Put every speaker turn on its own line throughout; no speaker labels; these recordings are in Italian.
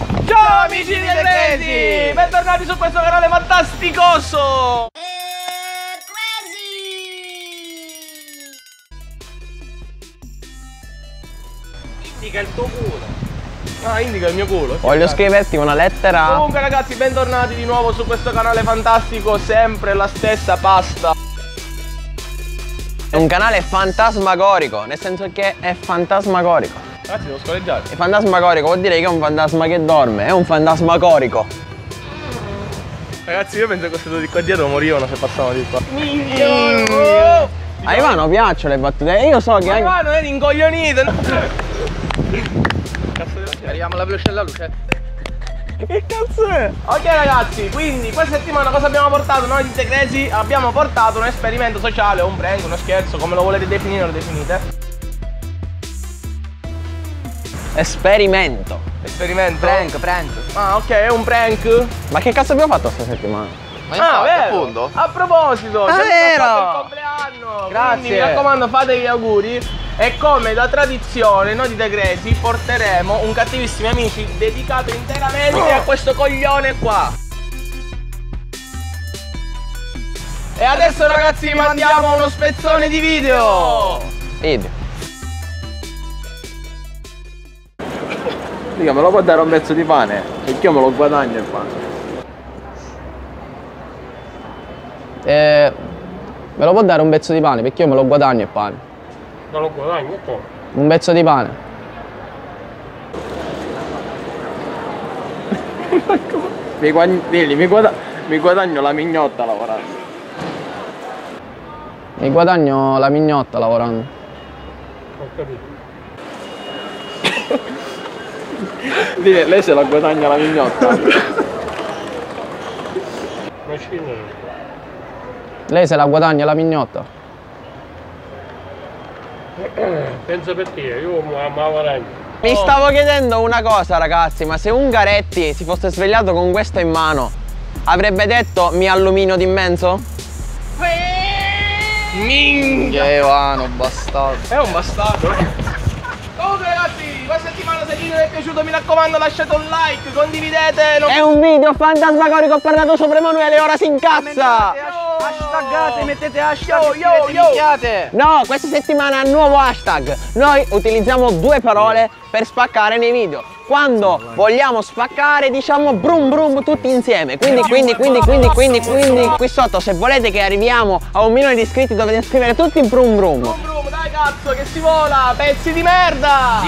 Ciao amici di Crazy! Bentornati su questo canale fantasticoso! Indica il tuo culo. Ah, indica il mio culo.
Voglio scriverti una lettera.
Comunque ragazzi, bentornati di nuovo su questo canale fantastico, sempre la stessa pasta.
È un canale fantasmagorico, nel senso che è fantasmagorico.
Ragazzi, devo scorreggiare.
È fantasmagorico, vuol dire che è un fantasma che dorme, è un fantasmagorico.
Ragazzi, io penso che queste di qua dietro morivano se passavano di qua.
A Ivano piacciono le battute, io so che...
Ma Ivano è incoglionito.
Arriviamo alla veloce alla luce.
Che cazzo è? Ok ragazzi, quindi questa settimana cosa abbiamo portato? Noi di The Crazy abbiamo portato un esperimento sociale, un prank, uno scherzo, come lo volete definire, lo definite.
Esperimento.
Esperimento?
Prank.
Ah ok, è un prank.
Ma che cazzo abbiamo fatto questa settimana?
Ma infatti,
vero?
appunto.
A proposito,
Ah,
c'è
vero?
il compleanno.
Grazie.
Quindi mi raccomando, fate gli auguri. E come da tradizione noi di The Crazy porteremo un Cattivissimi Amici dedicato interamente a questo coglione qua. E adesso ragazzi vi mandiamo uno spezzone di video.
Video.
Dica, me lo può dare un pezzo di pane? Perché io me lo guadagno il pane.
Me lo può dare un pezzo di pane? Perché io me lo guadagno il pane.
Me lo guadagno come?
Un pezzo di pane.
Mi guadagno la mignotta lavorando.
Mi guadagno la mignotta lavorando.
Ho capito. Lei se la guadagna la mignotta.
Lei se la guadagna la mignotta?
Penso per te, io mi guadagno.
Mi stavo chiedendo una cosa ragazzi, ma se Ungaretti si fosse svegliato con questo in mano, avrebbe detto mi allumino d'immenso?
Minchia!
Ivano, bastardo.
È un bastardo. Comunque ragazzi, questa settimana se il video vi è piaciuto mi raccomando lasciate un like, condividete.
È un video fantasmagorico, ho parlato sopra Emanuele, ora si incazza!
Hashtaggate, mettete hashtag,
Yo.
minchiate.
No, questa settimana nuovo hashtag. Noi utilizziamo due parole per spaccare nei video. Quando vogliamo spaccare diciamo brum brum tutti insieme. Quindi qui sotto se volete che arriviamo a 1 milione di iscritti dovete scrivere tutti brum brum.
Brum, dai cazzo che si vola, pezzi di merda!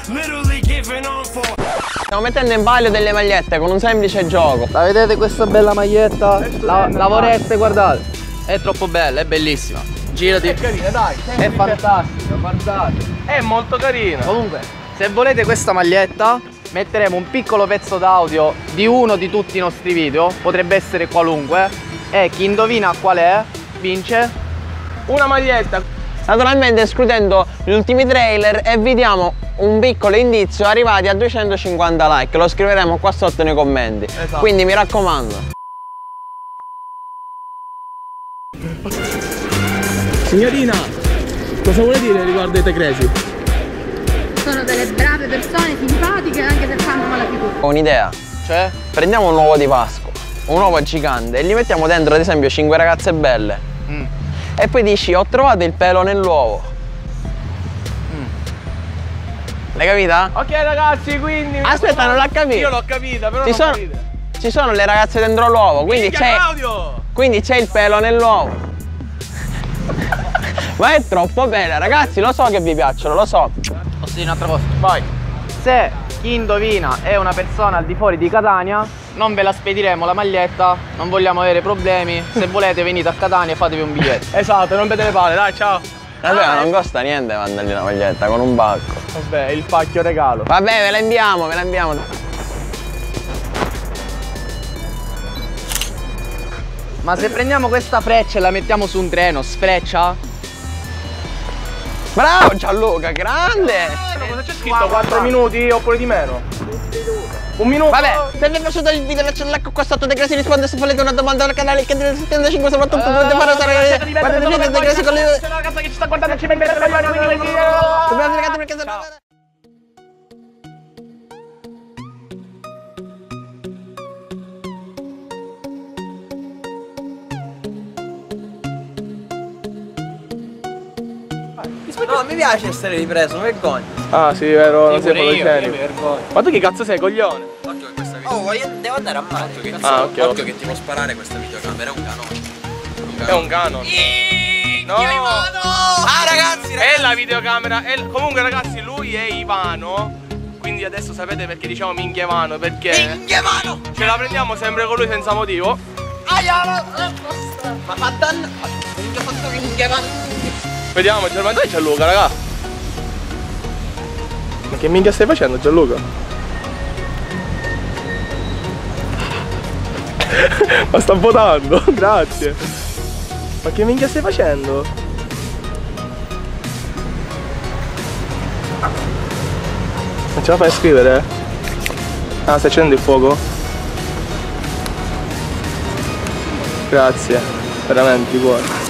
Stiamo mettendo in palio delle magliette con un semplice gioco.
La vedete questa bella maglietta? La vorreste, guardate. È troppo bella, è bellissima. Girati.
È carina, dai,
È fantastica, guardate.
è molto carina.
Comunque, se volete questa maglietta, metteremo un piccolo pezzo d'audio di uno di tutti i nostri video, potrebbe essere qualunque, e chi indovina qual è, vince
Una maglietta.
Naturalmente escludendo gli ultimi trailer e vi diamo un piccolo indizio arrivati a 250 like. Lo scriveremo qua sotto nei commenti.
Esatto.
Quindi mi raccomando.
Signorina, cosa vuole dire riguardo ai The Crazy?
Sono delle brave persone, simpatiche, anche se fanno mala figura.
Ho un'idea.
cioè
Prendiamo un uovo di Pasqua, un uovo gigante, e gli mettiamo dentro ad esempio 5 ragazze belle. E poi dici ho trovato il pelo nell'uovo. L'hai capita?
Ok ragazzi, quindi
Aspetta, non l'ha capito.
Io l'ho capita, però
Ci
non
sono,
capite.
ci sono le ragazze dentro l'uovo, quindi
Minchia,
c'è
Claudio!
il pelo nell'uovo. Ma è troppo bella, ragazzi, lo so che vi piacciono, lo so.
posso dire un'altra cosa?
Vai.
Se chi indovina è una persona al di fuori di Catania, non ve la spediremo la maglietta, non vogliamo avere problemi. Se volete venite a Catania e fatevi un biglietto.
Esatto, non vedete le palle, dai, ciao.
Vabbè, ma non costa niente mandargli una maglietta con un pacco.
Vabbè, il pacchio regalo.
Vabbè, ve la inviamo, ve la inviamo.
Ma se prendiamo questa freccia e la mettiamo su un treno, sfreccia?
Bravo Gianluca, grande!
Cosa c'è scritto? 4 minuti oppure di meno? 1 minuto?
Vabbè, se vi è piaciuto il video lasciate like qua sotto, The Crazy risponde se volete una domanda al canale che del 75 soprattutto dovete fare usare guardate il video The Crazy con le...
C'è una ragazza che ci sta guardando, ci mette le coglioni, quindi...
Dobbiamo dire perché se no... No, mi piace essere ripreso, vergogna.
Ah sì, vero, non sei
Pure io,
fotogenico.
mi vergogno.
Ma tu chi cazzo sei, coglione?
Occhio che questa video. Oh, io devo andare a mare.
Ah, ok.
Occhio che ti può sparare questa videocamera, è un Canon.
È un Canon. No!
Ah ragazzi,
È la videocamera. Comunque ragazzi, lui è Ivano. Quindi adesso sapete perché diciamo Minchievano, perché
Minchievano!
ce la prendiamo sempre con lui senza motivo.
Ma fa danno. Minchia fatto Minchievano.
Vediamo, ma dove c'è Luca, raga? Ma che minchia stai facendo, Gianluca? Ma sta votando, grazie. Ma che minchia stai facendo? Non ce la fai a scrivere? Ah, stai accendendo il fuoco? Grazie, veramente di cuore.